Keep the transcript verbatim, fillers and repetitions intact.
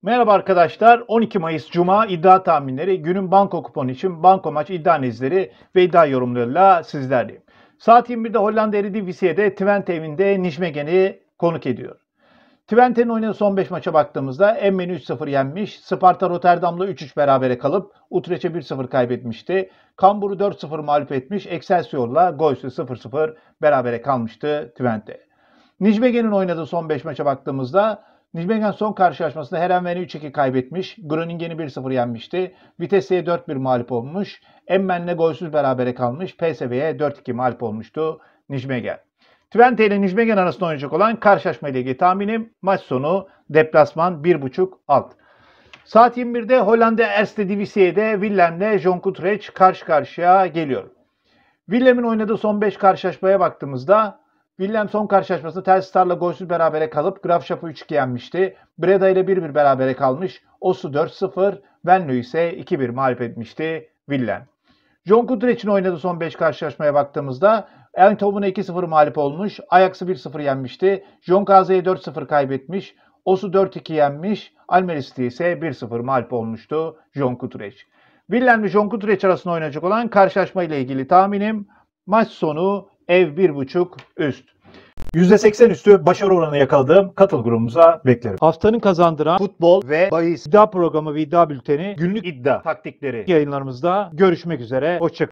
Merhaba arkadaşlar. on iki Mayıs Cuma iddia tahminleri, günün banko kuponu için banko maç iddia analizleri ve iddia yorumlarıyla sizlerleyim. Saat yirmi birde Hollanda Eredivisie'de Twente evinde Nijmegen'i konuk ediyor. Twente'nin oynadığı son beş maça baktığımızda Emmen'i üç sıfır yenmiş, Sparta Rotterdam'la üç üç berabere kalıp Utrecht'e bir sıfır kaybetmişti. Cambuur'u dört sıfır mağlup etmiş, Excelsior'la Gois'le sıfır sıfır berabere kalmıştı Twente. Nijmegen'in oynadığı son beş maça baktığımızda Nijmegen son karşılaşmasında Heerenveen'i üç iki kaybetmiş, Groningen'i bir sıfır yenmişti, Vitesse'ye dört bir mağlup olmuş, Emmen'le golsüz berabere kalmış, P S V'ye dört iki mağlup olmuştu Nijmegen. Twente ile Nijmegen arasında oynayacak olan karşılaşma ile ilgili tahminim maç sonu deplasman bir buçuk alt. Saat yirmi birde Hollanda Eredivisie'de Willem'le Jong Utrecht karşı karşıya geliyor. Willem'in oynadığı son beş karşılaşmaya baktığımızda Willem son karşılaşmasında Telstar'la golsüz berabere kalıp Graafschap'ı üç iki yenmişti. Breda ile bir bir berabere kalmış. Os'u dört sıfır, Venlo ise iki bir mağlup etmişti Willem. Jong Utrecht'in oynadığı son beş karşılaşmaya baktığımızda Eindhoven'a iki sıfır mağlup olmuş. Ajax'ı bir sıfır yenmişti. Jong A Z'ye dört sıfır kaybetmiş. Os'u dört iki yenmiş. Almere ise bir sıfır mağlup olmuştu Jong Utrecht. Willem ve Jong Utrecht arasında oynayacak olan karşılaşma ile ilgili tahminim maç sonu ev bir buçuk üst. yüzde seksen üstü başarı oranı yakaladığım katıl grubumuza beklerim. Haftanın kazandıran futbol ve bahis iddia programı ve iddia bülteni günlük iddia taktikleri yayınlarımızda görüşmek üzere. Hoşçakalın.